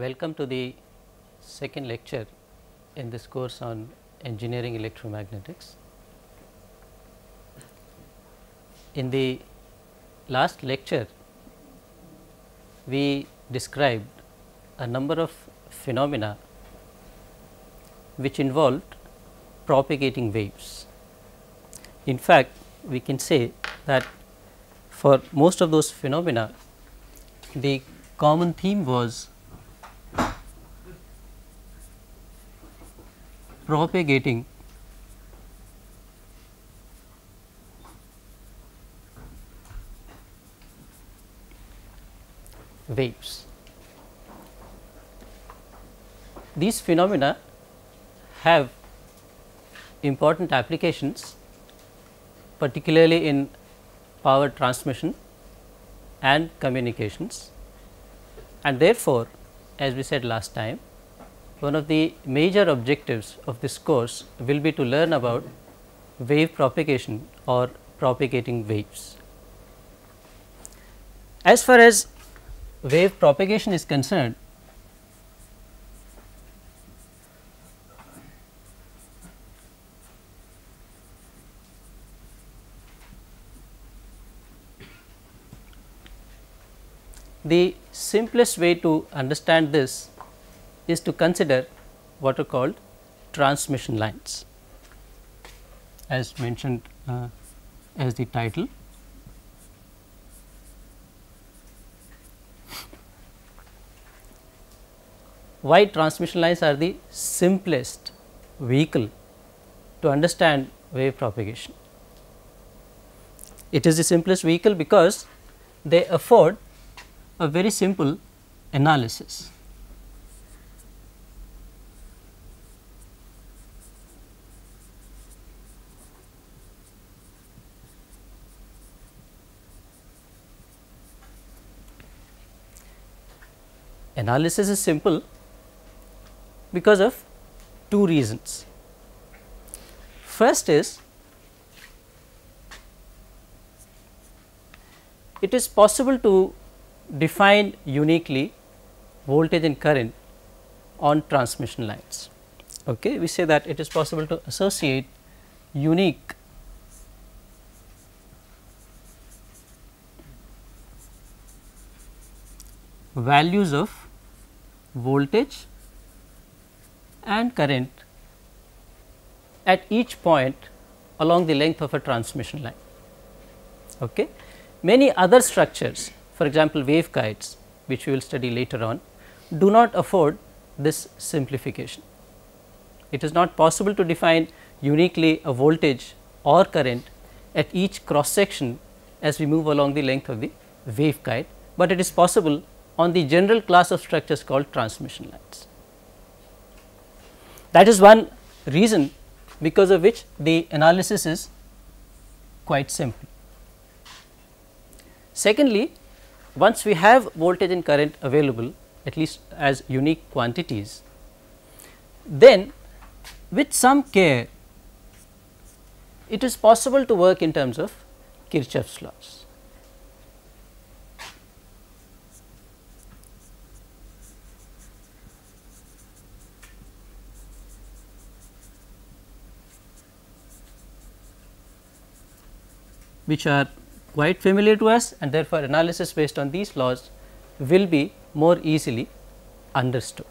Welcome to the second lecture in this course on engineering electromagnetics. In the last lecture, we described a number of phenomena which involved propagating waves. In fact, we can say that for most of those phenomena, the common theme was propagating waves. These phenomena have important applications, particularly in power transmission and communications, and therefore, as we said last time, one of the major objectives of this course will be to learn about wave propagation or propagating waves. As far as wave propagation is concerned, the simplest way to understand this is to consider what are called transmission lines, as mentioned as the title. Why transmission lines are the simplest vehicle to understand wave propagation? It is the simplest vehicle because they afford a very simple analysis. Analysis is simple because of two reasons. First is, it is possible to define uniquely voltage and current on transmission lines. Okay, we say that it is possible to associate unique values of voltage and current at each point along the length of a transmission line. Okay. Many other structures, for example, waveguides, which we will study later on, do not afford this simplification. It is not possible to define uniquely a voltage or current at each cross section as we move along the length of the waveguide, but it is possible on the general class of structures called transmission lines. That is one reason because of which the analysis is quite simple. Secondly, once we have voltage and current available, at least as unique quantities, then with some care it is possible to work in terms of Kirchhoff's laws. Which are quite familiar to us, and therefore, analysis based on these laws will be more easily understood.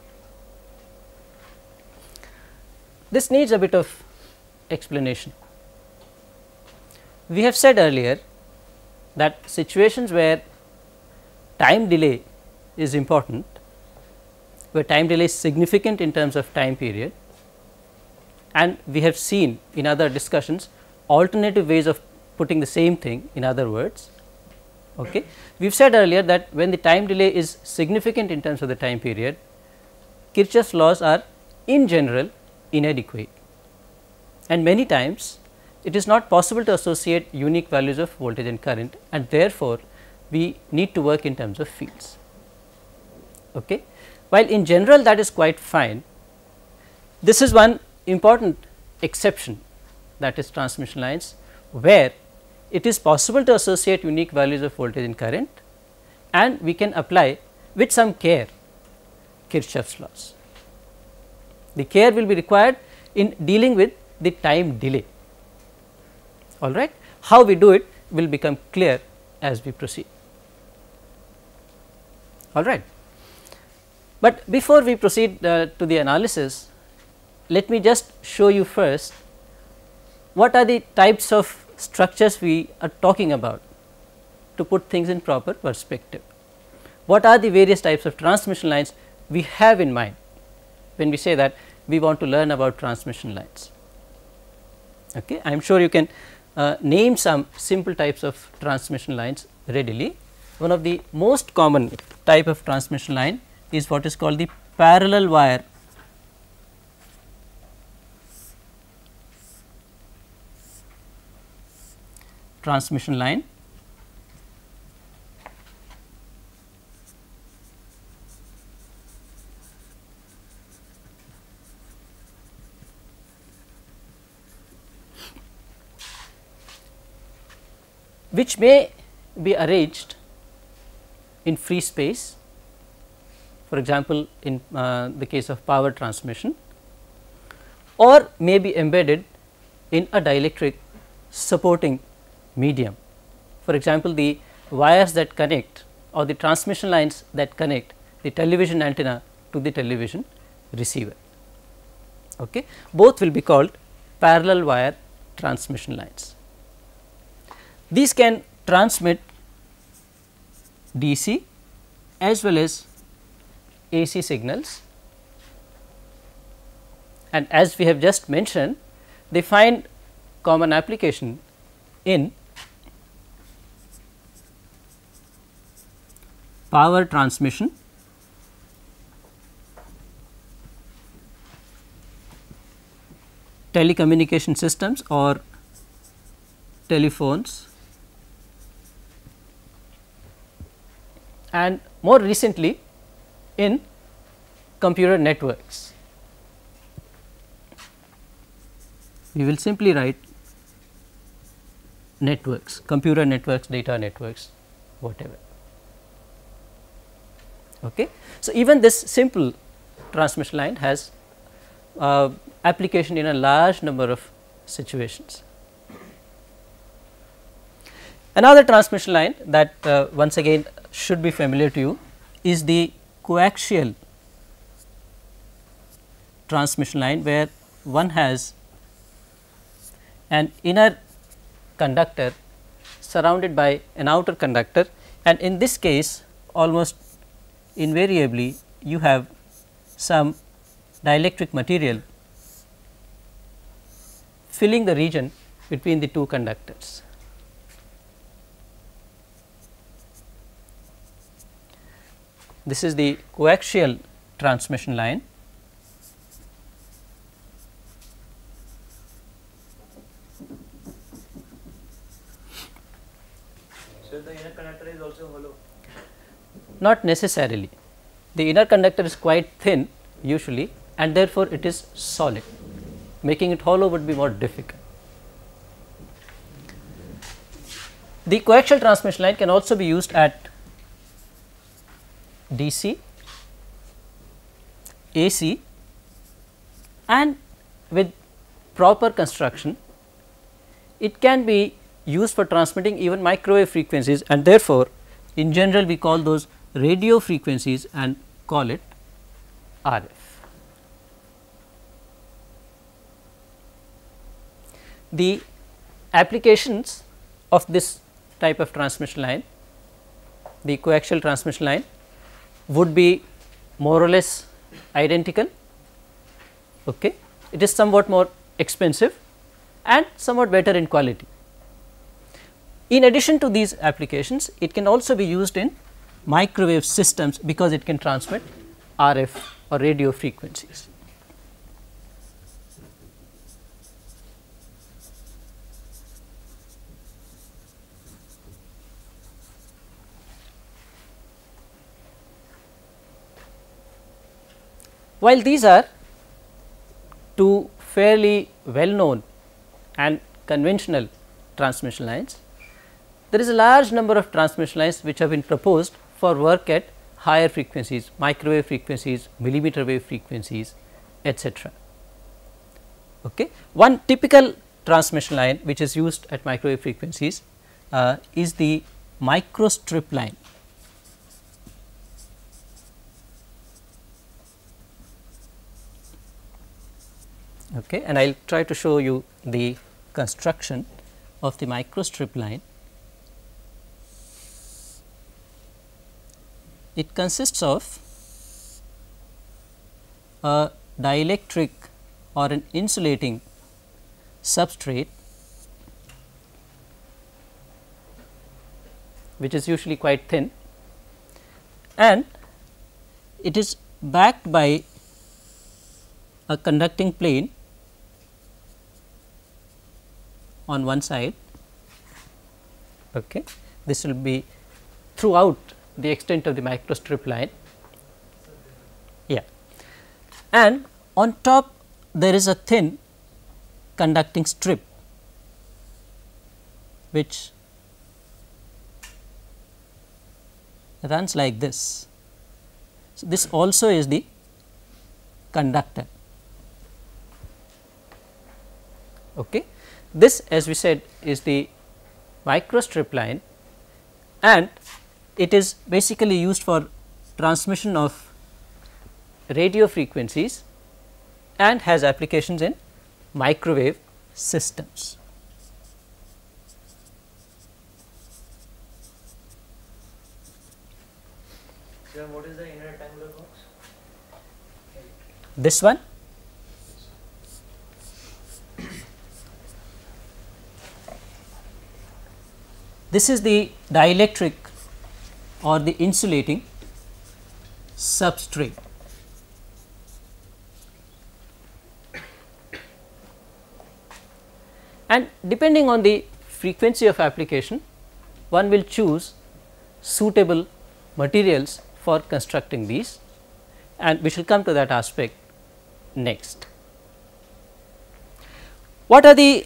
This needs a bit of explanation. We have said earlier that situations where time delay is important, where time delay is significant in terms of time period, and we have seen in other discussions alternative ways of putting the same thing in other words. Okay. We have said earlier that when the time delay is significant in terms of the time period, Kirchhoff's laws are in general inadequate, and many times it is not possible to associate unique values of voltage and current, and therefore, we need to work in terms of fields. Okay. While in general that is quite fine, this is one important exception, that is transmission lines, where it is possible to associate unique values of voltage and current, and we can apply with some care Kirchhoff's laws. The care will be required in dealing with the time delay. All right. How we do it will become clear as we proceed. All right. But before we proceed to the analysis, let me just show you first what are the types of structures we are talking about to put things in proper perspective. What are the various types of transmission lines we have in mind when we say that we want to learn about transmission lines. Okay. I am sure you can name some simple types of transmission lines readily. One of the most common type of transmission line is what is called the parallel wire transmission line. Which may be arranged in free space, for example, in the case of power transmission, or may be embedded in a dielectric supporting medium. For example, the wires that connect or the transmission lines that connect the television antenna to the television receiver. Okay. Both will be called parallel wire transmission lines. These can transmit DC as well as AC signals, and as we have just mentioned, they find common application in power transmission, telecommunication systems or telephones, and more recently in computer networks. We will simply write networks, computer networks, data networks, whatever. Okay. So, even this simple transmission line has application in a large number of situations. Another transmission line that once again should be familiar to you is the coaxial transmission line, where one has an inner conductor surrounded by an outer conductor, and in this case almost invariably you have some dielectric material filling the region between the two conductors. This is the coaxial transmission line. So, the inner conductor is also hollow? Not necessarily. The inner conductor is quite thin usually, and therefore, it is solid. Making it hollow would be more difficult. The coaxial transmission line can also be used at DC, AC, and with proper construction it can be used for transmitting even microwave frequencies, and therefore, in general we call those radio frequencies and call it RF. The applications of this type of transmission line, the coaxial transmission line, would be more or less identical. Okay. It is somewhat more expensive and somewhat better in quality. In addition to these applications, it can also be used in microwave systems because it can transmit RF or radio frequencies. While these are two fairly well known and conventional transmission lines, there is a large number of transmission lines which have been proposed for work at higher frequencies, microwave frequencies, millimeter wave frequencies, etc. Okay. One typical transmission line which is used at microwave frequencies is the microstrip line. Okay, and I will try to show you the construction of the microstrip line. It consists of a dielectric or an insulating substrate which is usually quite thin, and it is backed by a conducting plane on one side. Okay. This will be throughout the extent of the microstrip line. Yeah. And on top there is a thin conducting strip which runs like this. So, this also is the conductor. Okay. This, as we said, is the microstrip line, and it is basically used for transmission of radio frequencies and has applications in microwave systems. Sir, what is the inner rectangular box? This one? This is the dielectric or the insulating substrate. And depending on the frequency of application, one will choose suitable materials for constructing these, and we shall come to that aspect next. What are the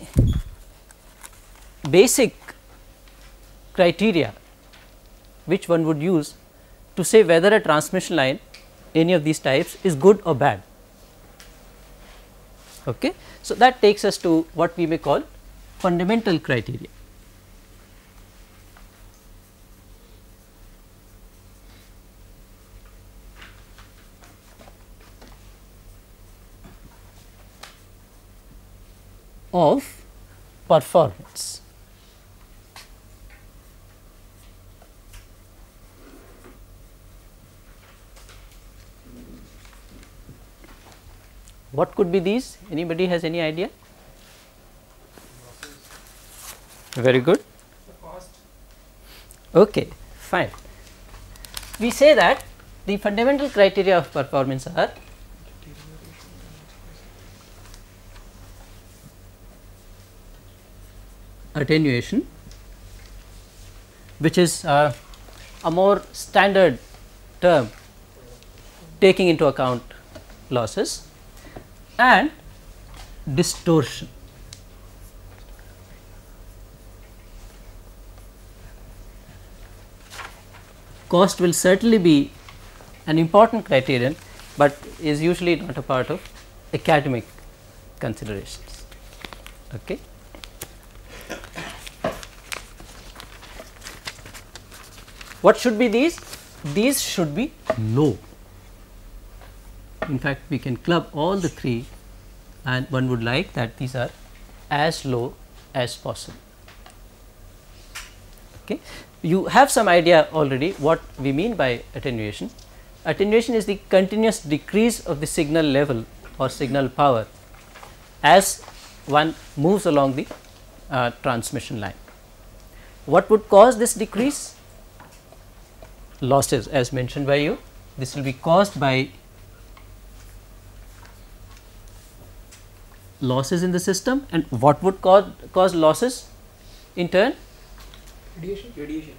basic criteria which one would use to say whether a transmission line, any of these types, is good or bad? Okay. So, that takes us to what we may call fundamental criteria. Of performance. What could be these? Anybody has any idea? Very good. Okay, fine. We say that the fundamental criteria of performance are attenuation, which is a more standard term taking into account losses, and distortion. Cost will certainly be an important criterion, but is usually not a part of academic considerations. Okay. What should be these? These should be low. In fact, we can club all the three, and one would like that these are as low as possible. Okay. You have some idea already what we mean by attenuation. Attenuation is the continuous decrease of the signal level or signal power as one moves along the transmission line. What would cause this decrease? Losses, as mentioned by you. This will be caused by losses in the system, and what would cause losses in turn? Radiation.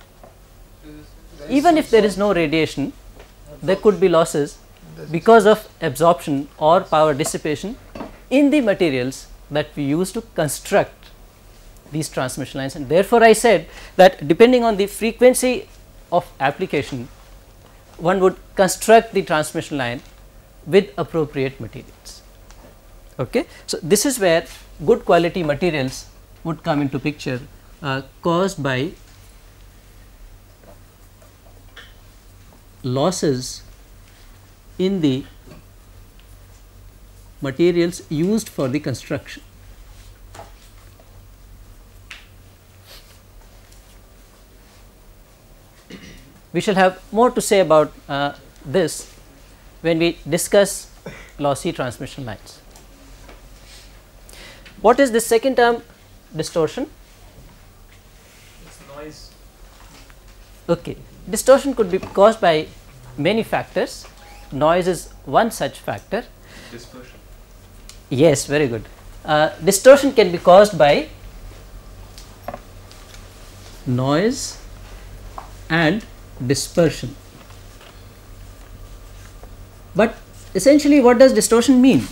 Even if there is no radiation, there could be losses because of absorption or power dissipation in the materials that we use to construct these transmission lines. And therefore, I said that depending on the frequency of application, one would construct the transmission line with appropriate materials. Okay. So, this is where good quality materials would come into picture, caused by losses in the materials used for the construction. We shall have more to say about this when we discuss lossy transmission lines. What is the second term? Distortion. It's noise. Okay. Distortion could be caused by many factors. Noise is one such factor. Dispersion. Yes, very good. Distortion can be caused by noise and dispersion. But essentially, what does distortion mean?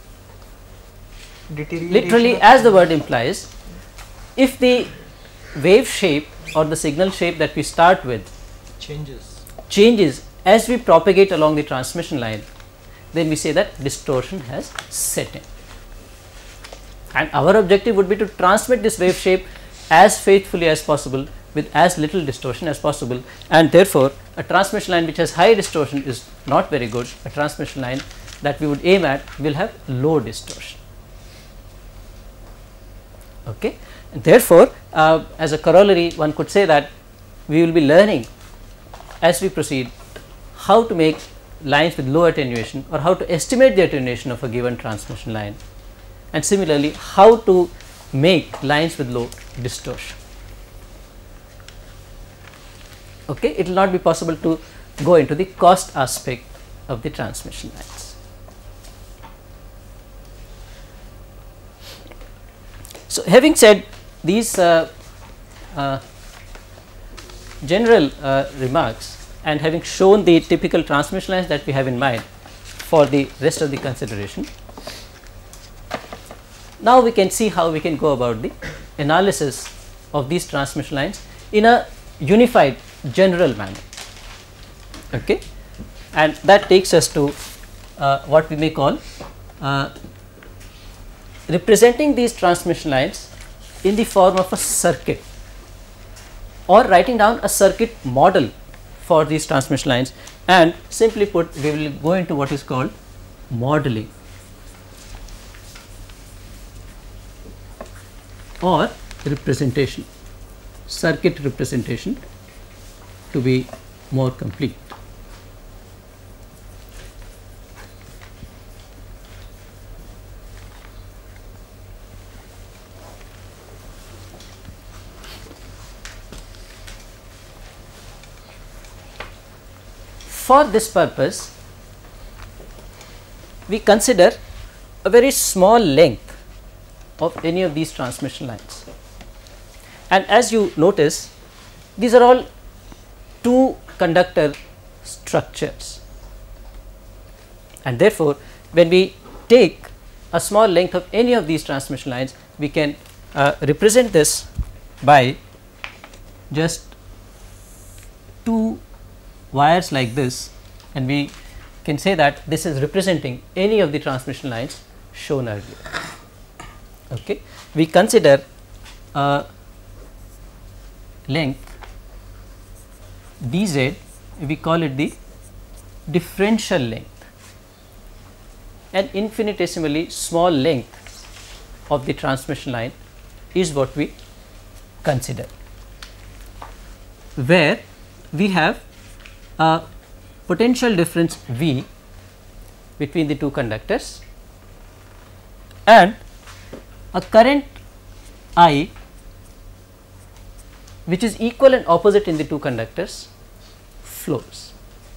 Literally, as the word implies, if the wave shape or the signal shape that we start with changes as we propagate along the transmission line, then we say that distortion has set in. And our objective would be to transmit this wave shape as faithfully as possible with as little distortion as possible, and therefore, a transmission line which has high distortion is not very good. A transmission line that we would aim at will have low distortion. Okay. And therefore, as a corollary, one could say that we will be learning as we proceed how to make lines with low attenuation, or how to estimate the attenuation of a given transmission line, and similarly how to make lines with low distortion. Okay. It will not be possible to go into the cost aspect of the transmission lines. So, having said these general remarks, and having shown the typical transmission lines that we have in mind for the rest of the consideration, now we can see how we can go about the analysis of these transmission lines in a unified general manner. Okay. And that takes us to what we may call representing these transmission lines in the form of a circuit, or writing down a circuit model for these transmission lines, and simply put, we will go into what is called modeling or representation, circuit representation to be more complete. For this purpose, we consider a very small length of any of these transmission lines, and as you notice, these are all two conductor structures, and therefore, when we take a small length of any of these transmission lines, we can represent this by just two wires like this, and we can say that this is representing any of the transmission lines shown earlier. Okay. We consider a length dz, we call it the differential length, an infinitesimally small length of the transmission line is what we consider, where we have a potential difference V between the two conductors and a current I which is equal and opposite in the two conductors flows.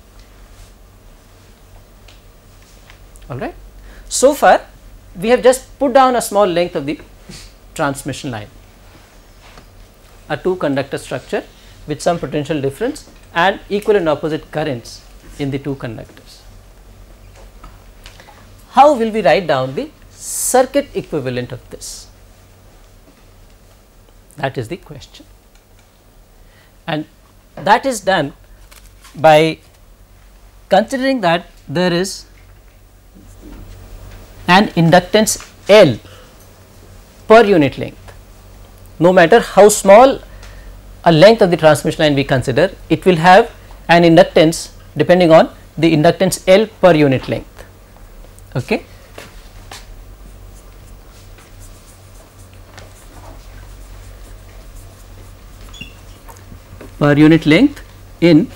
All right. So far, we have just put down a small length of the transmission line, a two conductor structure with some potential difference and equal and opposite currents in the two conductors. How will we write down the circuit equivalent of this? That is the question, and that is done by considering that there is an inductance L per unit length, no matter how small a length of the transmission line we consider, it will have an inductance depending on the inductance L per unit length. Okay. Per unit length in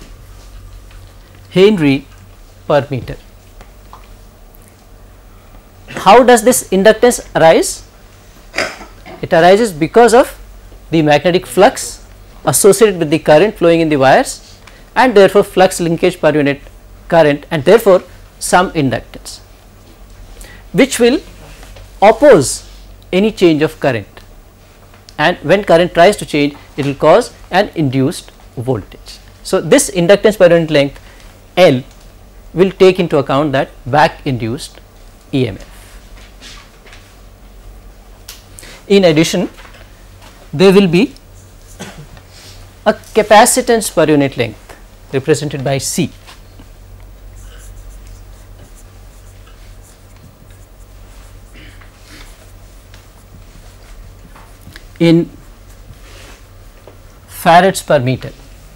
Henry per meter. How does this inductance arise? It arises because of the magnetic flux associated with the current flowing in the wires, and therefore flux linkage per unit current, and therefore some inductance which will oppose any change of current, and when current tries to change, it will cause an induced voltage. So, this inductance per unit length L will take into account that back induced EMF. In addition, there will be a capacitance per unit length represented by C. In farads per meter,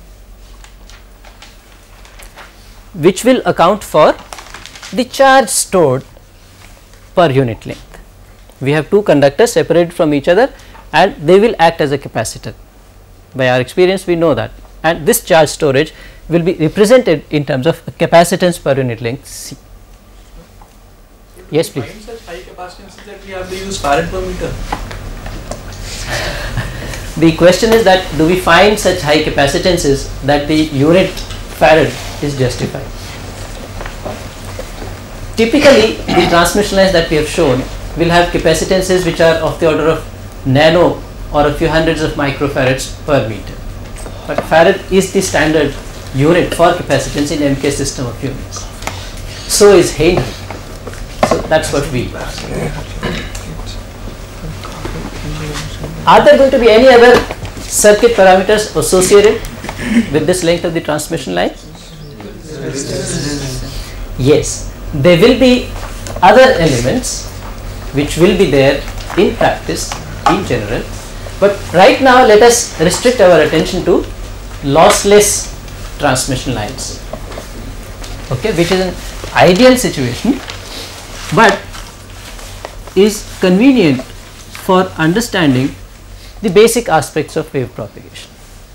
which will account for the charge stored per unit length. We have two conductors separated from each other and they will act as a capacitor. By our experience we know that, and this charge storage will be represented in terms of capacitance per unit length C. Yes, please. Find such high capacitances that we have to use farad per meter. The question is that do we find such high capacitances that the unit farad is justified? Typically, the transmission lines that we have shown will have capacitances which are of the order of nano or a few hundreds of microfarads per meter. But farad is the standard unit for capacitance in MK system of units. So is Henry. So that's what we use. Are there going to be any other circuit parameters associated with this length of the transmission line? Yes, there will be other elements which will be there in practice in general, but right now let us restrict our attention to lossless transmission lines, okay, which is an ideal situation but is convenient for understanding the basic aspects of wave propagation.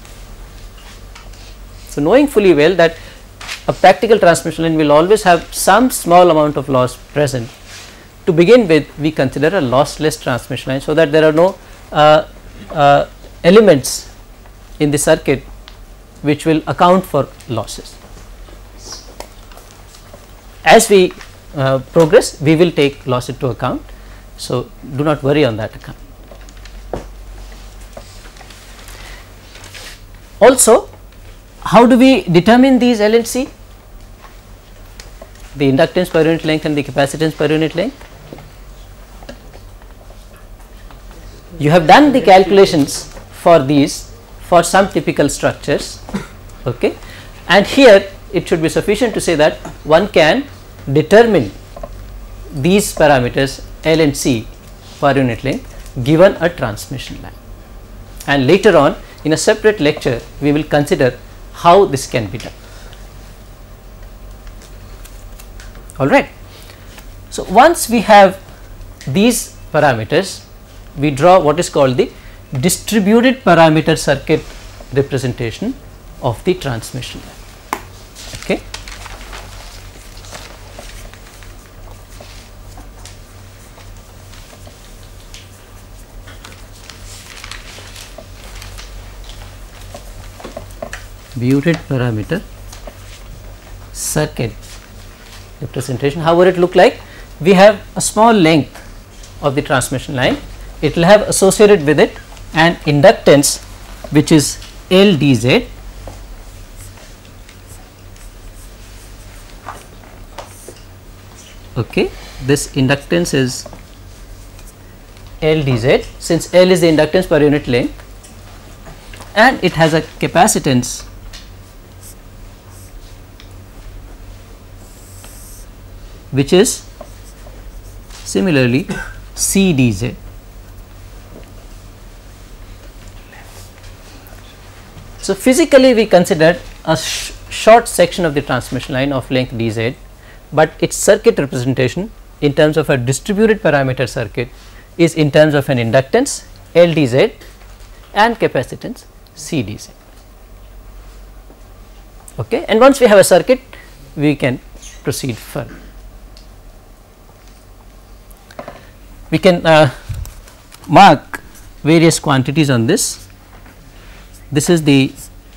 So, knowing fully well that a practical transmission line will always have some small amount of loss present, to begin with we consider a lossless transmission line, so that there are no elements in the circuit which will account for losses. As we progress, we will take loss into account, so do not worry on that account. Also, how do we determine these L and C? The inductance per unit length and the capacitance per unit length. You have done the calculations for these for some typical structures, okay, and here it should be sufficient to say that one can determine these parameters L and C per unit length given a transmission line, and later on in a separate lecture we will consider how this can be done. All right. So, once we have these parameters, we draw what is called the distributed parameter circuit representation of the transmission line. Okay. Distributed parameter circuit representation. How would it look like? We have a small length of the transmission line. It will have associated with it an inductance which is LDZ, okay. This inductance is LDZ, since L is the inductance per unit length, and it has a capacitance which is similarly C dz. So, physically we considered a short section of the transmission line of length dz, but its circuit representation in terms of a distributed parameter circuit is in terms of an inductance L dz and capacitance C dz. Okay. And once we have a circuit, we can proceed further. We can mark various quantities on this. This is the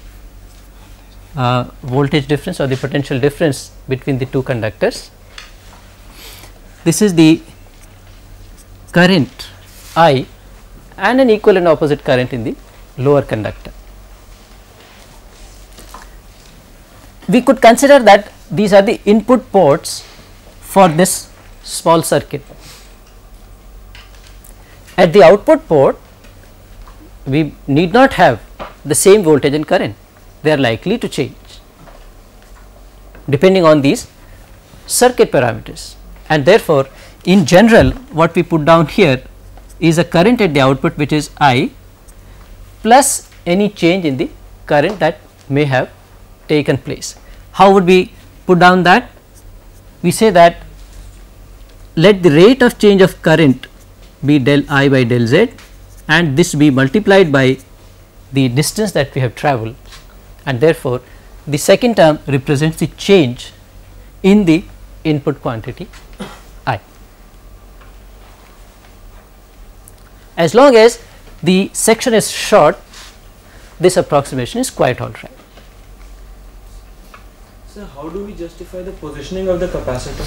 voltage difference or the potential difference between the two conductors. This is the current I and an equal and opposite current in the lower conductor. We could consider that these are the input ports for this small circuit. At the output port, we need not have the same voltage and current, they are likely to change depending on these circuit parameters, and therefore, in general what we put down here is a current at the output which is I plus any change in the current that may have taken place. How would we put down that? We say that let the rate of change of current be del I by del z, and this be multiplied by the distance that we have travelled, and therefore, the second term represents the change in the input quantity I. As long as the section is short, this approximation is quite all right. So, how do we justify the positioning of the capacitor?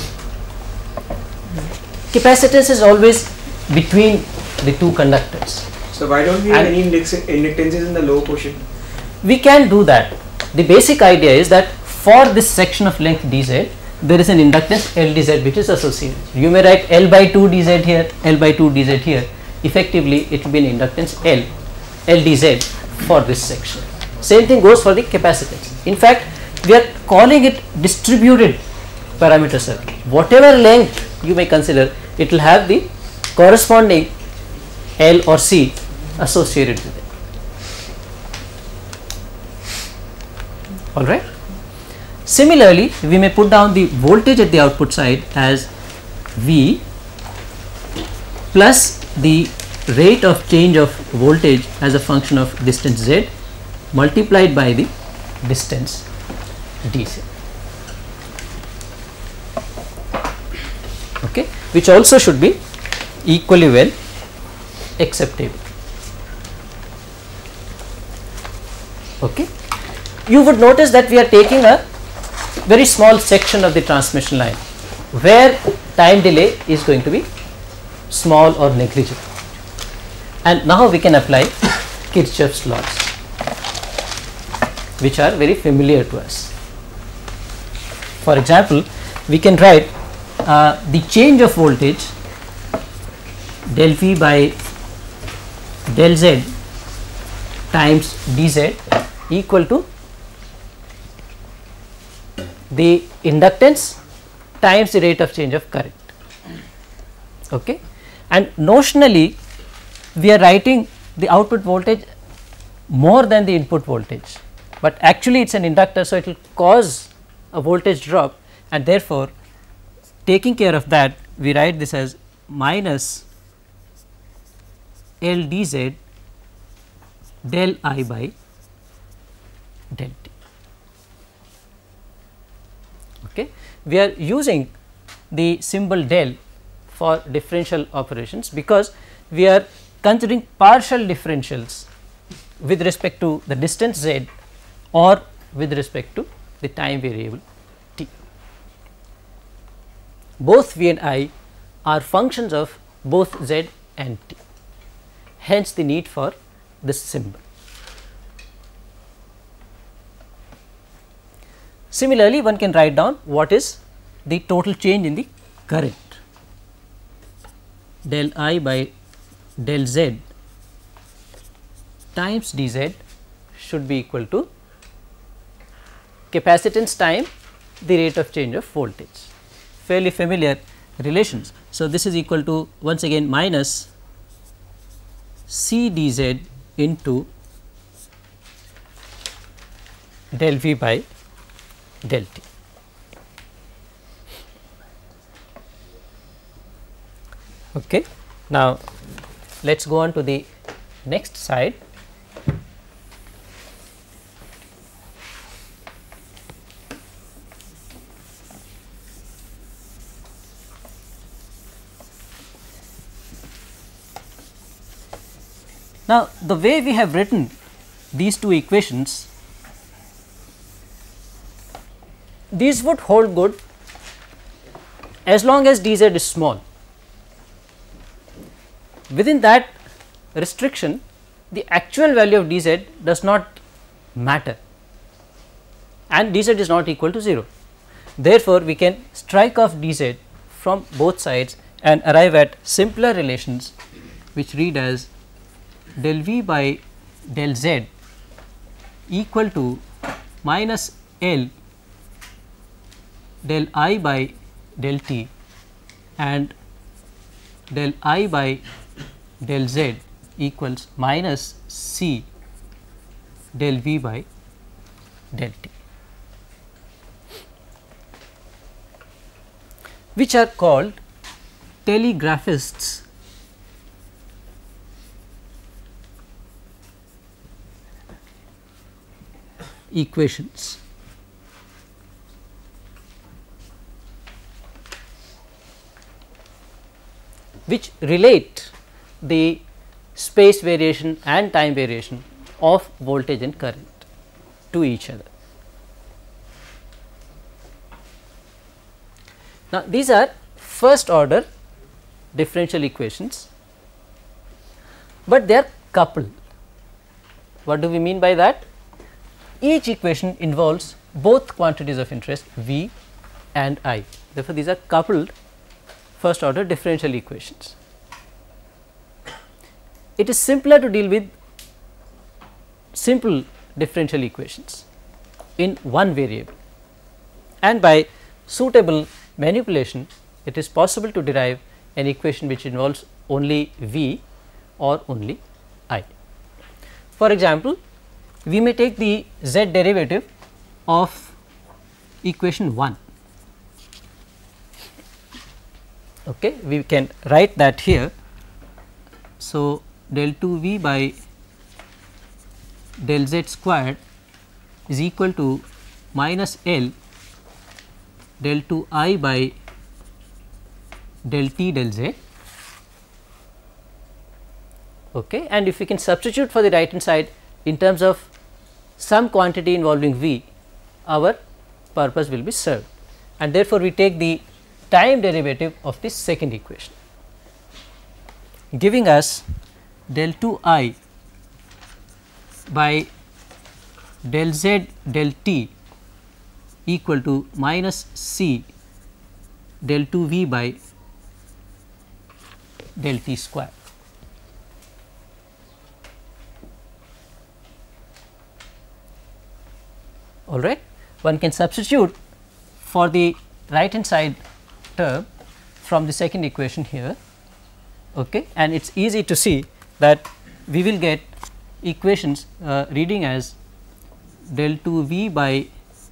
Capacitance is always between the two conductors. So, why don't we have any inductances in the low portion? We can do that. The basic idea is that for this section of length dz, there is an inductance L dz which is associated. You may write L by 2 dz here, L by 2 dz here. Effectively, it will be an inductance L dz for this section. Same thing goes for the capacitance. In fact, we are calling it distributed parameter circuit. Whatever length you may consider, it will have the corresponding L or C associated with it. All right. Similarly, we may put down the voltage at the output side as V plus the rate of change of voltage as a function of distance z multiplied by the distance dz. Okay, which also should be equally well acceptable. Okay. You would notice that we are taking a very small section of the transmission line where time delay is going to be small or negligible, and now we can apply Kirchhoff's laws, which are very familiar to us. For example, we can write the change of voltage del V by del Z times dz equal to the inductance times the rate of change of current. Okay. And notionally, we are writing the output voltage more than the input voltage, but actually it is an inductor, so it will cause a voltage drop, and therefore, taking care of that, we write this as minus L dz del I by del t. Okay. We are using the symbol del for differential operations because we are considering partial differentials with respect to the distance z or with respect to the time variable t. Both V and I are functions of both z and t, hence the need for this symbol. Similarly, one can write down what is the total change in the current. Del I by del Z times dz should be equal to capacitance time the rate of change of voltage. fairly familiar relations. So, this is equal to once again minus C dz into del v by del t. Okay. Now, let us go on to the next side. Now, the way we have written these two equations, these would hold good as long as dz is small. Within that restriction, the actual value of dz does not matter and dz is not equal to 0. Therefore, we can strike off dz from both sides and arrive at simpler relations which read as del v by del z equal to minus L del I by del t and del I by del z equals minus C del v by del t, which are called telegraphists equations. Which relate the space variation and time variation of voltage and current to each other. Now, these are first order differential equations, but they are coupled. What do we mean by that? Each equation involves both quantities of interest V and I. Therefore, these are coupled first order differential equations. It is simpler to deal with simple differential equations in one variable, and by suitable manipulation it is possible to derive an equation which involves only V or only I. For example, we may take the z derivative of equation 1. Okay, we can write that here. So, del 2 v by del z squared is equal to minus L del 2 I by del t del z. Okay, and if we can substitute for the right hand side in terms of some quantity involving V, our purpose will be served, and therefore, we take the time derivative of the second equation, giving us del 2 I by del z del t equal to minus C del 2 V by del t square. All right. One can substitute for the right hand side term from the second equation here, okay, and it is easy to see that we will get equations reading as del 2 V by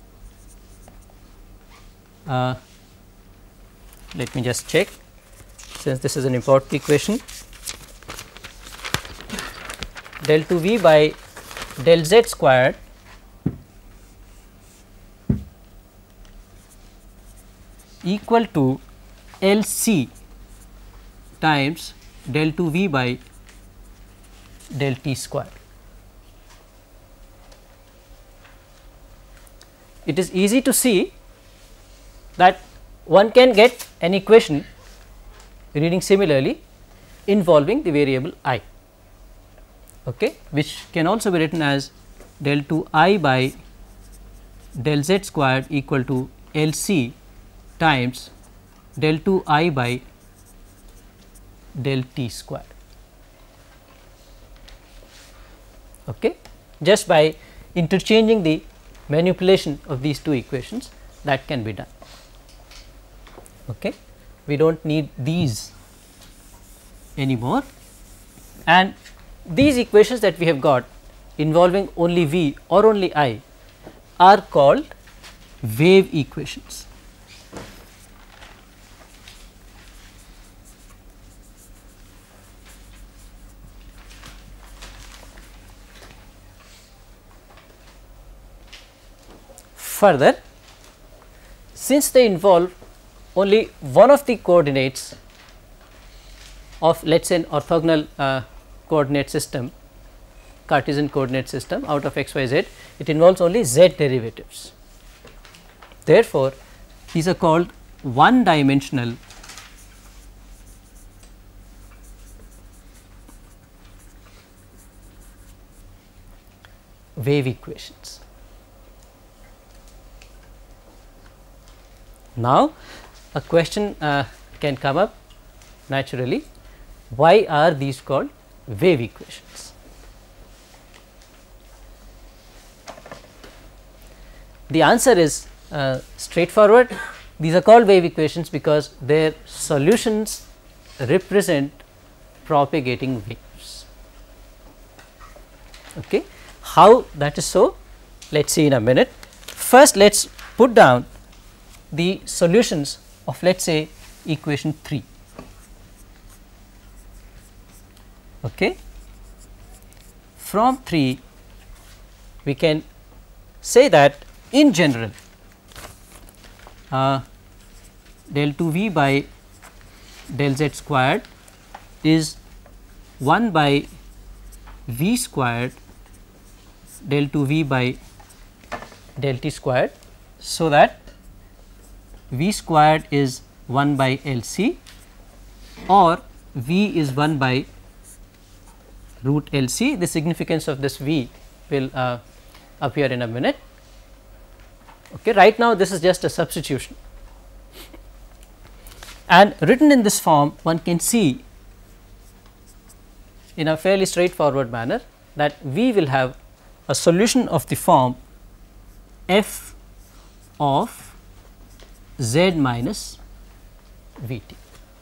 let me just check, since this is an important equation, del 2 V by del z squared equal to L C times del 2 V by del t square. It is easy to see that one can get an equation reading similarly involving the variable I, okay, which can also be written as del 2 I by del z squared equal to L C times del 2 I by del t square. Okay. Just by interchanging the manipulation of these two equations, that can be done. Okay. We do not need these anymore, and these equations that we have got involving only V or only I are called wave equations. Further, since they involve only one of the coordinates of, let us say, an orthogonal coordinate system, Cartesian coordinate system out of x, y, z, it involves only z derivatives. Therefore, these are called one dimensional wave equations. Now, a question can come up naturally, why are these called wave equations? The answer is straightforward. These are called wave equations because their solutions represent propagating waves. Okay. How that is so? Let us see in a minute. First, let us put down the solutions of, let us say, equation 3. Okay. From 3 we can say that in general del 2V by del Z squared is 1 by V squared del 2V by del T squared. So, that V squared is 1 by LC or V is 1 by root LC. The significance of this V will appear in a minute. Okay. Right now, this is just a substitution, and written in this form one can see in a fairly straightforward manner that we will have a solution of the form f of z minus v t.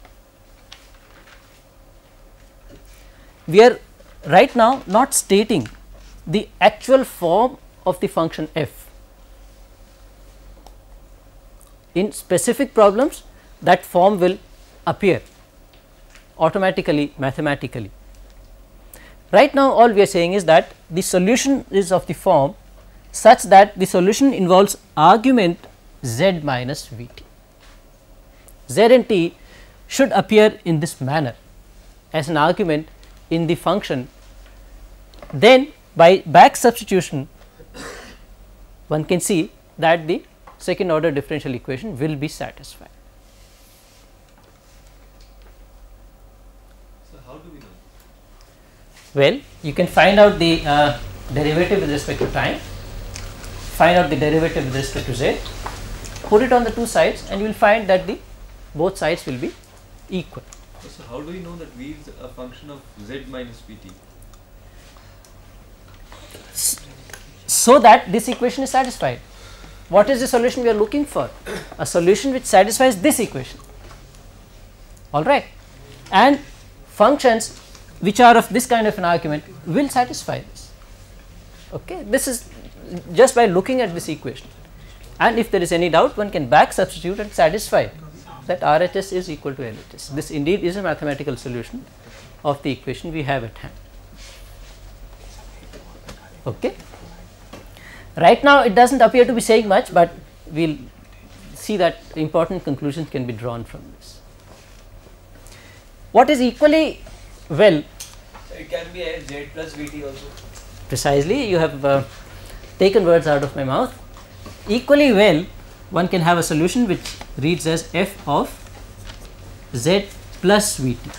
We are right now not stating the actual form of the function f. In specific problems, that form will appear automatically mathematically. Right now, all we are saying is that the solution is of the form such that the solution involves argument z minus v t. Z and t should appear in this manner as an argument in the function. Then by back substitution one can see that the second order differential equation will be satisfied. So, how do we know? Well, you can find out the derivative with respect to time, find out the derivative with respect to z, put it on the two sides, and you will find that the both sides will be equal. So, how do we know that V is a function of z minus Vt? So that this equation is satisfied. What is the solution we are looking for? A solution which satisfies this equation, all right, and functions which are of this kind of an argument will satisfy this. Okay. This is just by looking at this equation, and if there is any doubt one can back substitute and satisfy that RHS is equal to LHS. This indeed is a mathematical solution of the equation we have at hand. Okay. Right now, it does not appear to be saying much, but we will see that important conclusions can be drawn from this. What is equally well, So it can be a z plus vt also. precisely, you have taken words out of my mouth. Equally well, one can have a solution which reads as f of z plus vt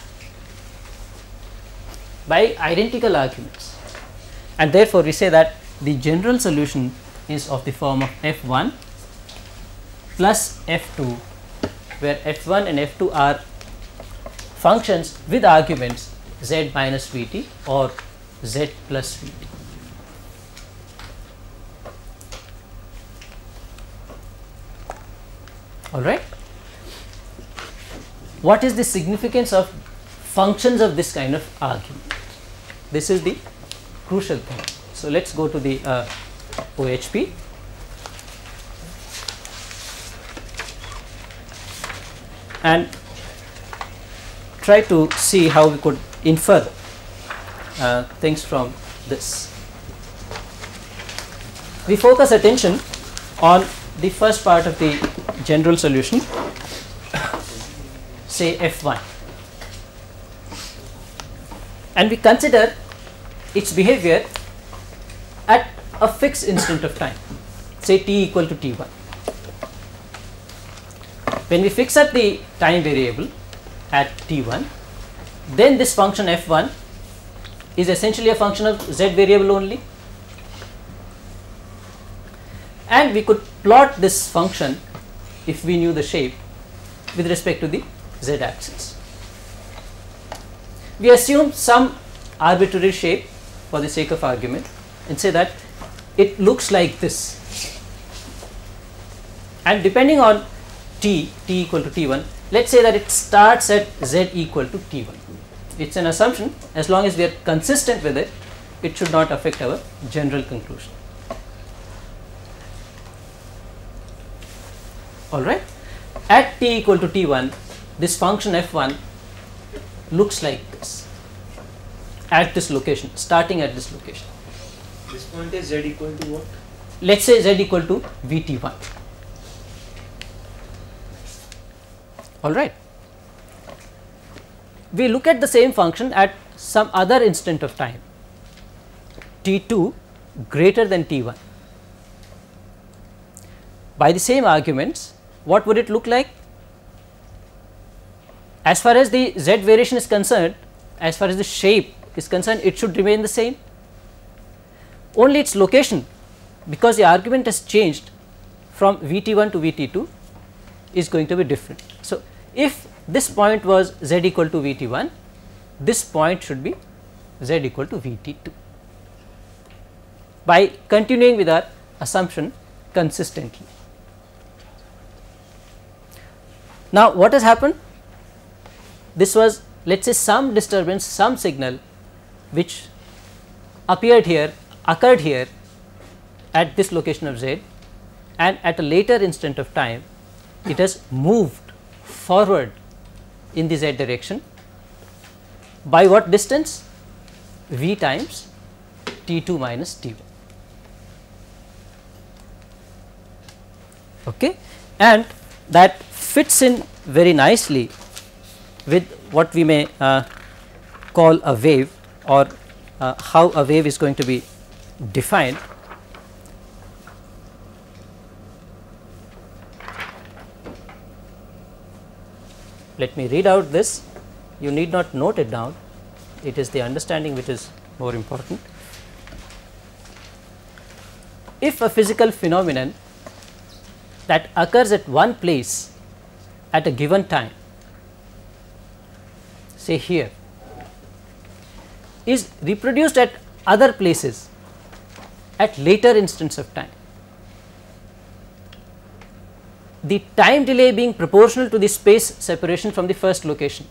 by identical arguments, and therefore we say that the general solution is of the form of f1 plus f2, where f1 and f2 are functions with arguments z minus vt or z plus vt. All right. what is the significance of functions of this kind of argument? This is the crucial thing. So, let us go to the OHP. And try to see how we could infer things from this. We focus attention on the first part of the general solution, say F1, and we consider its behavior at a fixed instant of time, say t equal to t1. When we fix up the time variable at t1, then this function f1 is essentially a function of z variable only, and we could plot this function if we knew the shape with respect to the z axis. We assume some arbitrary shape for the sake of argument and say that it looks like this, and depending on t equal to t1, let us say that it starts at z equal to t1. It is an assumption. As long as we are consistent with it, it should not affect our general conclusion. Alright, at t equal to t1, this function f1 looks like this at this location, starting at this location. This point is z equal to what? Let us say z equal to vt1. Alright. We look at the same function at some other instant of time, t2 greater than t1. By the same arguments, what would it look like? As far as the z variation is concerned, as far as the shape is concerned, it should remain the same. Only its location, because the argument has changed from vt1 to vt2, is going to be different. So, if this point was z equal to vt1, this point should be z equal to vt2, by continuing with our assumption consistently. Now, what has happened? This was, let us say, some disturbance, some signal which occurred here at this location of z, and at a later instant of time it has moved forward in the z direction by what distance? V times t2 minus t1. Okay, and that fits in very nicely with what we may call a wave, or how a wave is going to be defined. Let me read out this. You need not note it down, it is the understanding which is more important. If a physical phenomenon that occurs at one place at a given time, say here, is reproduced at other places at later instants of time, the time delay being proportional to the space separation from the first location,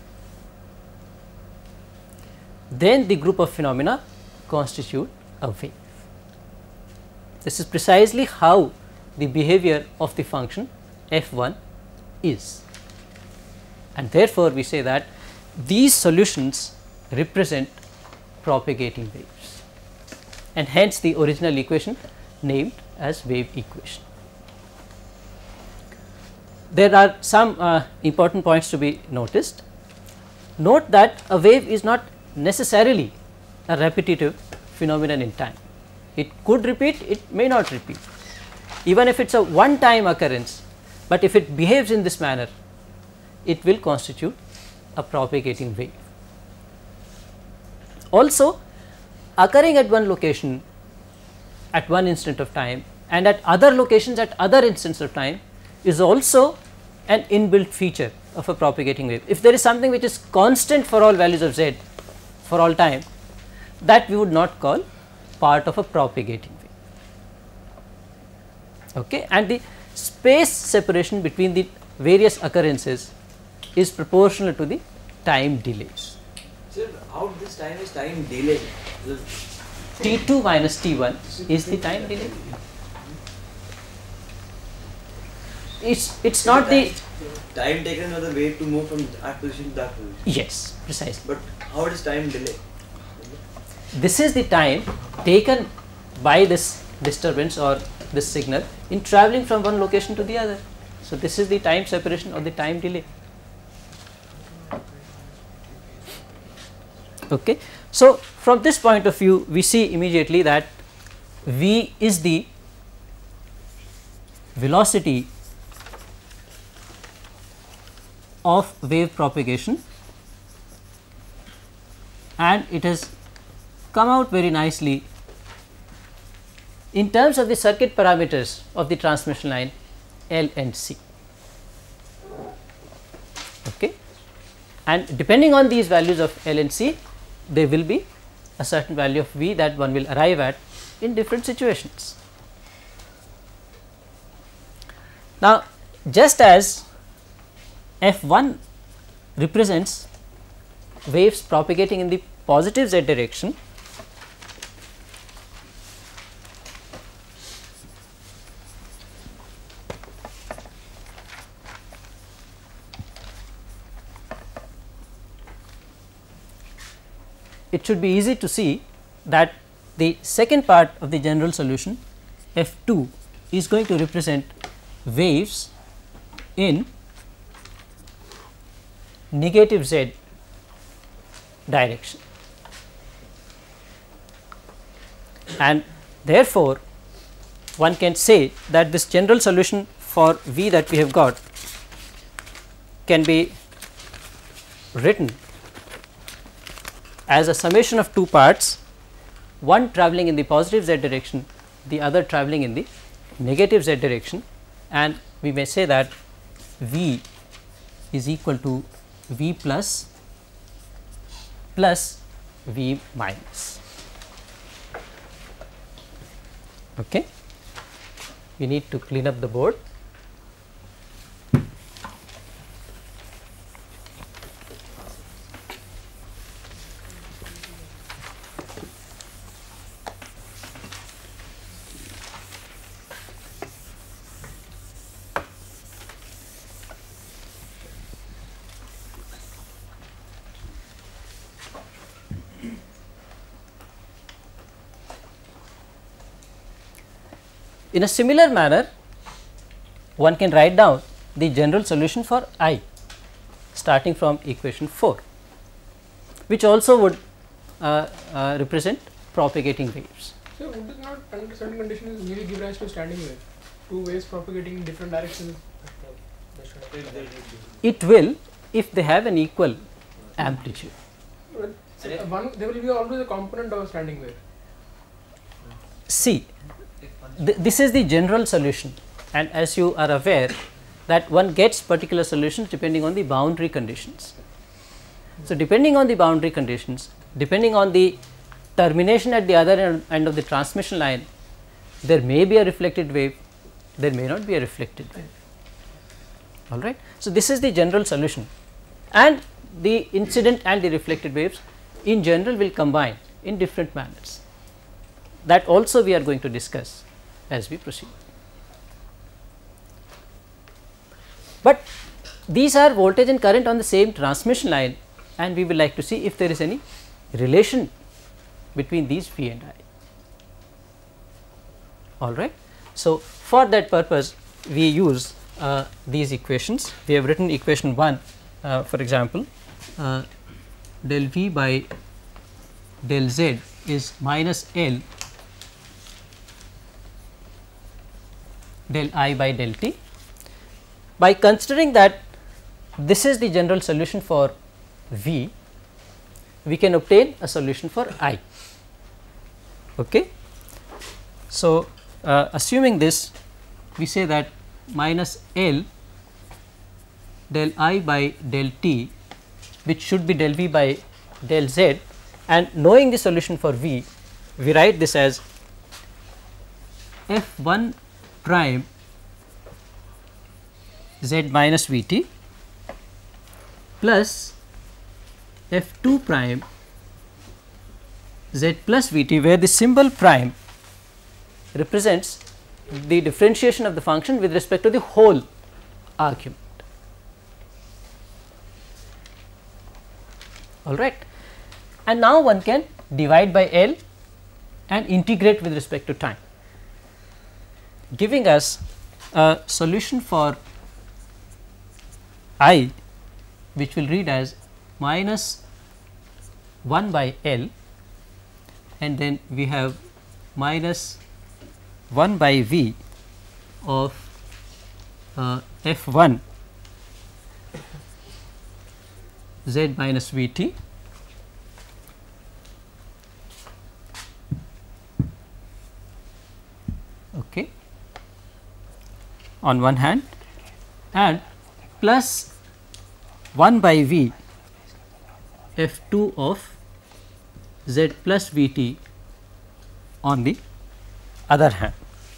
then the group of phenomena constitute a wave. This is precisely how the behavior of the function f1 is, and therefore, we say that these solutions represent propagating waves, and hence the original equation named as wave equation. There are some important points to be noticed. Note that a wave is not necessarily a repetitive phenomenon in time. It could repeat, it may not repeat, even if it is a one time occurrence, but if it behaves in this manner, it will constitute a propagating wave. Also, occurring at one location at one instant of time and at other locations at other instants of time is also an inbuilt feature of a propagating wave. If there is something which is constant for all values of z for all time, that we would not call part of a propagating wave. Okay. And the space separation between the various occurrences is proportional to the time delays. Sir, how this time is time delay? T2 minus T1 is the time delay. It's not the time taken for the wave to move from that position to that position. yes, precisely. But how is time delay? This is the time taken by this disturbance or this signal in traveling from one location to the other. So this is the time separation or the time delay. Okay. So from this point of view, we see immediately that v is the velocity of wave propagation, and it has come out very nicely in terms of the circuit parameters of the transmission line L and C. Okay. And depending on these values of L and C, there will be a certain value of V that one will arrive at in different situations. Now, just as F1 represents waves propagating in the positive z direction, it should be easy to see that the second part of the general solution F2 is going to represent waves in negative z direction, and therefore, one can say that this general solution for V that we have got can be written as a summation of two parts, one travelling in the positive z direction, the other travelling in the negative z direction, and we may say that V is equal to V plus V minus. Okay. We need to clean up the board. In a similar manner, one can write down the general solution for I starting from equation 4, which also would represent propagating waves. So, would it not under certain conditions really give rise to standing wave? Two waves propagating in different directions? It will if they have an equal amplitude. But there will be always a component of a standing wave. See, this is the general solution, and as you are aware that one gets particular solutions depending on the boundary conditions. So, depending on the boundary conditions, depending on the termination at the other end of the transmission line, there may be a reflected wave, there may not be a reflected wave. All right. So, this is the general solution, and the incident and the reflected waves in general will combine in different manners. That also we are going to discuss as we proceed. But these are voltage and current on the same transmission line, and we will like to see if there is any relation between these V and I. All right. So, for that purpose we use these equations. We have written equation 1 for example, del V by del Z is minus L del I by del T. By considering that this is the general solution for V, we can obtain a solution for I. Okay. So, assuming this, we say that minus L del I by del T, which should be del V by del Z, and knowing the solution for V, we write this as F1 prime Z minus Vt plus f2 prime z plus vt, where the symbol prime represents the differentiation of the function with respect to the whole argument. All right. And now one can divide by L and integrate with respect to time, giving us a solution for I, which will read as minus 1 by L, and then we have minus 1 by V of f1 z minus Vt okay, on one hand, and plus 1 by V f2 of z plus Vt on the other hand.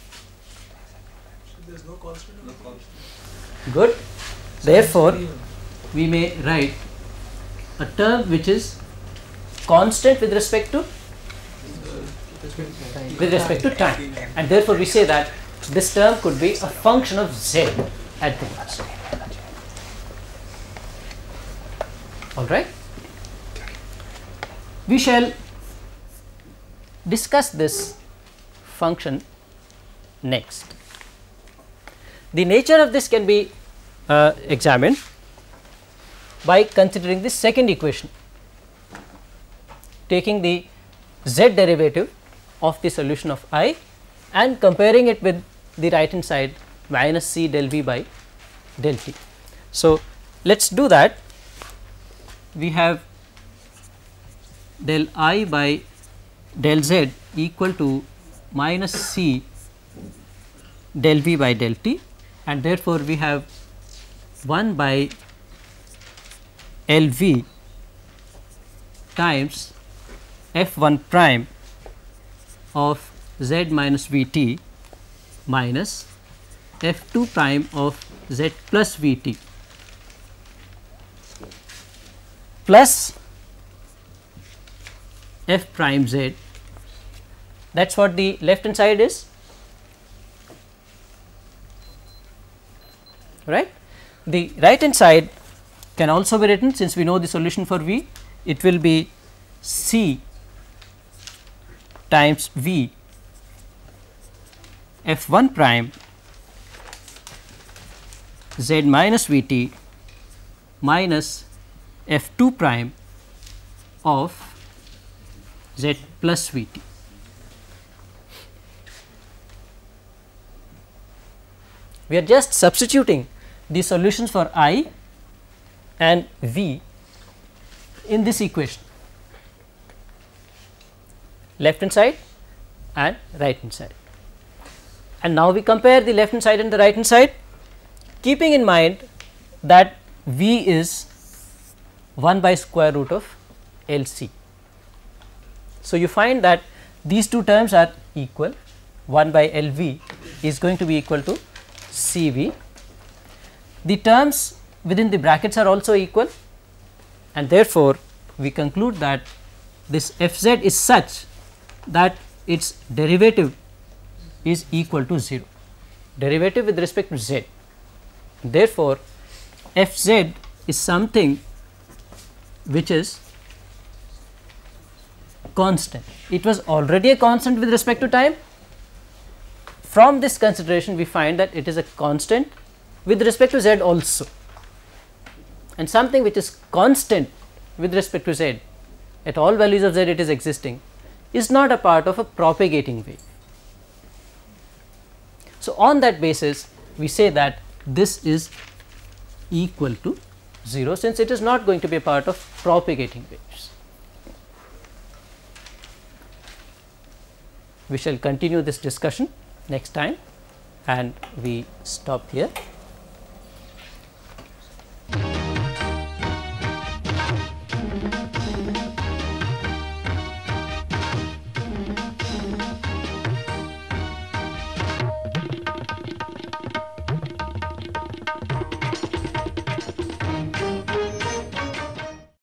So there is no constant. No constant. Good. Therefore, we may write a term which is constant with respect to time, and therefore we say that this term could be a function of z at the most. All right. We shall discuss this function next. The nature of this can be examined by considering the second equation, taking the z derivative of the solution of I and comparing it with the right hand side minus c del v by del t. So, let us do that. We have del I by del z equal to minus c del v by del t, and therefore, we have 1 by L v times f1 prime of z minus v t minus f2 prime of z plus v t plus f prime z. That is what the left hand side is, right. The right hand side can also be written, since we know the solution for V, it will be c times V f1 prime z minus v t minus f2 prime of z plus v t. We are just substituting the solutions for I and V in this equation, left hand side and right hand side. And now we compare the left hand side and the right hand side, keeping in mind that V is 1 by square root of L c. So, you find that these two terms are equal. 1 by L v is going to be equal to C v. The terms within the brackets are also equal, and therefore, we conclude that this f z is such that its derivative is equal to 0, derivative with respect to z. Therefore, f z is something which is constant. It was already a constant with respect to time. From this consideration, we find that it is a constant with respect to z also, and something which is constant with respect to z, at all values of z it is existing, is not a part of a propagating wave. So, on that basis we say that this is equal to 0, since it is not going to be a part of propagating waves. We shall continue this discussion next time, and we stop here.